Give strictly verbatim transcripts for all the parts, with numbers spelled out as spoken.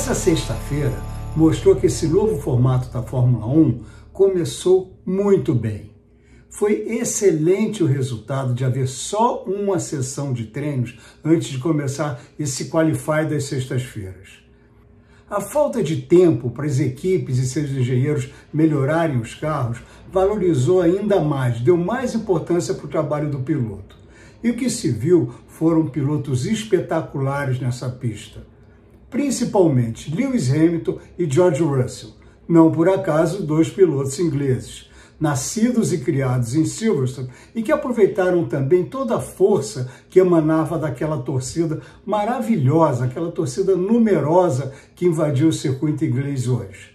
Essa sexta-feira mostrou que esse novo formato da Fórmula um começou muito bem. Foi excelente o resultado de haver só uma sessão de treinos antes de começar esse qualify das sextas-feiras. A falta de tempo para as equipes e seus engenheiros melhorarem os carros valorizou ainda mais, deu mais importância para o trabalho do piloto. E o que se viu foram pilotos espetaculares nessa pista. Principalmente Lewis Hamilton e George Russell, não por acaso dois pilotos ingleses, nascidos e criados em Silverstone e que aproveitaram também toda a força que emanava daquela torcida maravilhosa, aquela torcida numerosa que invadiu o circuito inglês hoje.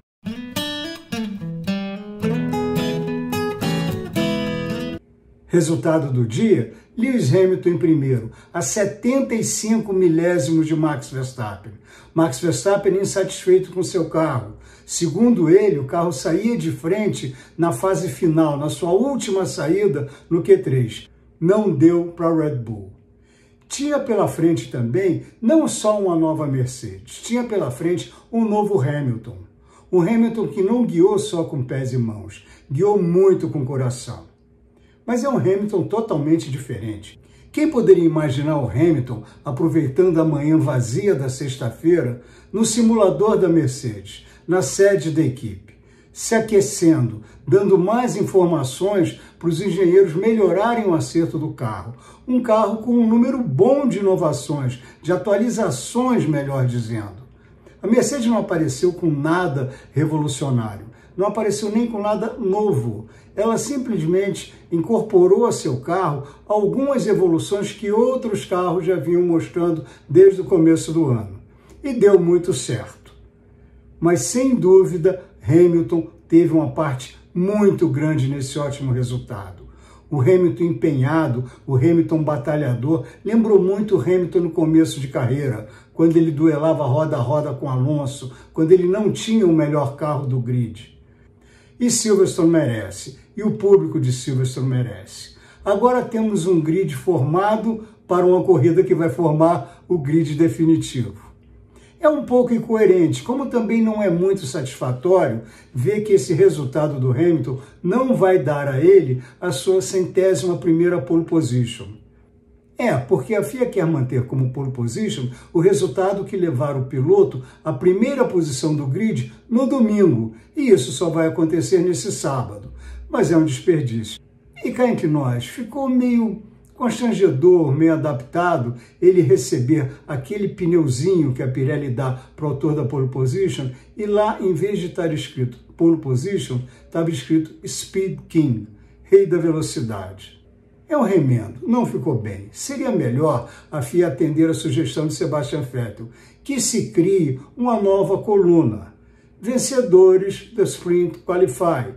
Resultado do dia, Lewis Hamilton em primeiro, a setenta e cinco milésimos de Max Verstappen. Max Verstappen insatisfeito com seu carro. Segundo ele, o carro saía de frente na fase final, na sua última saída no Q três. Não deu para a Red Bull. Tinha pela frente também não só uma nova Mercedes, tinha pela frente um novo Hamilton. Um Hamilton que não guiou só com pés e mãos, guiou muito com o coração. Mas é um Hamilton totalmente diferente. Quem poderia imaginar o Hamilton aproveitando a manhã vazia da sexta-feira no simulador da Mercedes, na sede da equipe, se aquecendo, dando mais informações para os engenheiros melhorarem o acerto do carro. Um carro com um número bom de inovações, de atualizações, melhor dizendo. A Mercedes não apareceu com nada revolucionário, não apareceu nem com nada novo. Ela simplesmente incorporou a seu carro algumas evoluções que outros carros já vinham mostrando desde o começo do ano. E deu muito certo. Mas, sem dúvida, Hamilton teve uma parte muito grande nesse ótimo resultado. O Hamilton empenhado, o Hamilton batalhador, lembrou muito o Hamilton no começo de carreira, quando ele duelava roda a roda com Alonso, quando ele não tinha o melhor carro do grid. E Silverstone merece, e o público de Silverstone merece. Agora temos um grid formado para uma corrida que vai formar o grid definitivo. É um pouco incoerente, como também não é muito satisfatório ver que esse resultado do Hamilton não vai dar a ele a sua centésima primeira pole position. É, porque a F I A quer manter como pole position o resultado que levar o piloto à primeira posição do grid no domingo, e isso só vai acontecer nesse sábado. Mas é um desperdício. E cá entre nós, ficou meio constrangedor, meio adaptado, ele receber aquele pneuzinho que a Pirelli dá para o autor da pole position, e lá, em vez de estar escrito pole position, estava escrito Speed King, rei da velocidade. É um remendo, não ficou bem. Seria melhor a F I A atender a sugestão de Sebastian Vettel, que se crie uma nova coluna, vencedores da Sprint Qualify.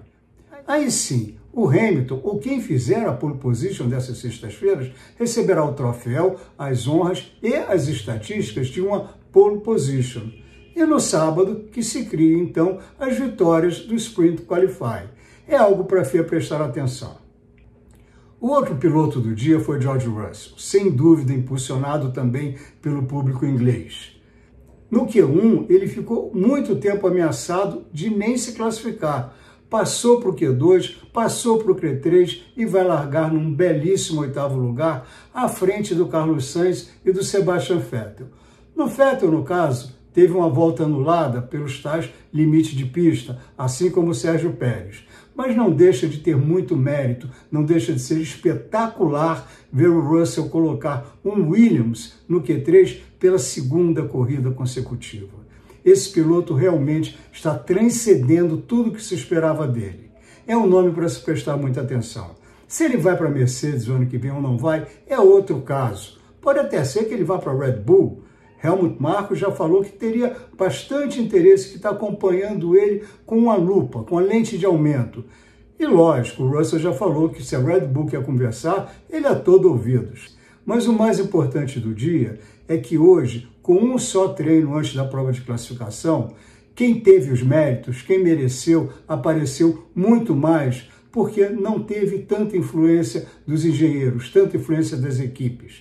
Aí sim, o Hamilton, ou quem fizer a pole position dessas sextas-feiras, receberá o troféu, as honras e as estatísticas de uma pole position. E no sábado, que se crie, então, as vitórias do Sprint Qualify. É algo para a F I A prestar atenção. O outro piloto do dia foi George Russell, sem dúvida impulsionado também pelo público inglês. No Q um, ele ficou muito tempo ameaçado de nem se classificar. Passou para o Q dois, passou para o Q três e vai largar num belíssimo oitavo lugar à frente do Carlos Sainz e do Sebastian Vettel. No Vettel, no caso, teve uma volta anulada pelos tais limites de pista, assim como o Sérgio Pérez. Mas não deixa de ter muito mérito, não deixa de ser espetacular ver o Russell colocar um Williams no Q três pela segunda corrida consecutiva. Esse piloto realmente está transcendendo tudo o que se esperava dele. É um nome para se prestar muita atenção. Se ele vai para a Mercedes o ano que vem ou não vai, é outro caso. Pode até ser que ele vá para a Red Bull. Helmut Marko já falou que teria bastante interesse, que está acompanhando ele com uma lupa, com a lente de aumento. E lógico, o Russell já falou que se a Red Bull quer conversar, ele é todo ouvidos. Mas o mais importante do dia é que hoje, com um só treino antes da prova de classificação, quem teve os méritos, quem mereceu, apareceu muito mais, porque não teve tanta influência dos engenheiros, tanta influência das equipes.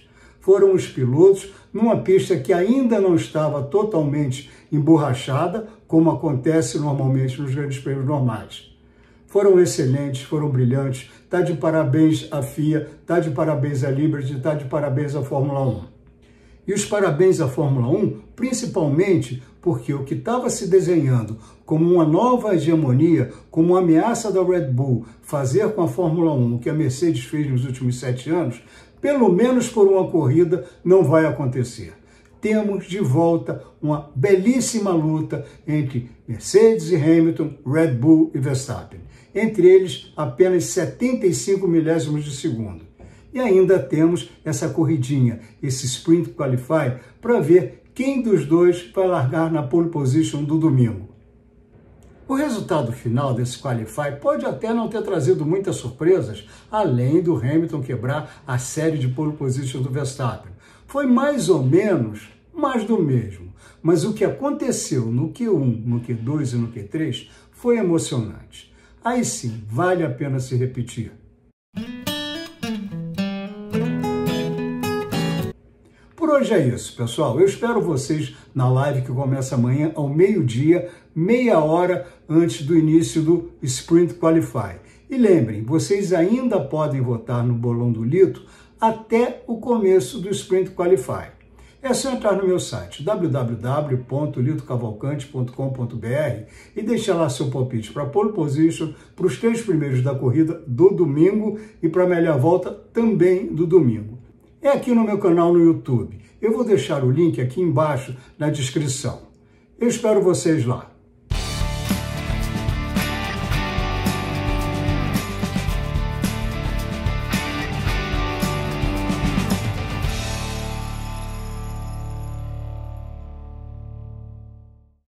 foram os pilotos numa pista que ainda não estava totalmente emborrachada, como acontece normalmente nos grandes prêmios normais. Foram excelentes, foram brilhantes, está de parabéns à F I A, está de parabéns à Liberty, está de parabéns à Fórmula um. E os parabéns à Fórmula um, principalmente porque o que estava se desenhando como uma nova hegemonia, como uma ameaça da Red Bull fazer com a Fórmula um o que a Mercedes fez nos últimos sete anos, pelo menos por uma corrida, não vai acontecer. Temos de volta uma belíssima luta entre Mercedes e Hamilton, Red Bull e Verstappen. Entre eles, apenas setenta e cinco milésimos de segundo. E ainda temos essa corridinha, esse Sprint Qualify, para ver quem dos dois vai largar na pole position do domingo. O resultado final desse Qualify pode até não ter trazido muitas surpresas, além do Hamilton quebrar a série de pole position do Verstappen. Foi mais ou menos mais do mesmo, mas o que aconteceu no Q um, no Q dois e no Q três foi emocionante. Aí sim, vale a pena se repetir. Por hoje é isso, pessoal. Eu espero vocês na live que começa amanhã ao meio-dia, meia hora antes do início do Sprint Qualify. E lembrem, vocês ainda podem votar no Bolão do Lito até o começo do Sprint Qualify. É só entrar no meu site w w w ponto lito cavalcante ponto com ponto b r e deixar lá seu palpite para pole position, para os três primeiros da corrida do domingo e para a melhor volta também do domingo. É aqui no meu canal no YouTube. Eu vou deixar o link aqui embaixo na descrição. Eu espero vocês lá.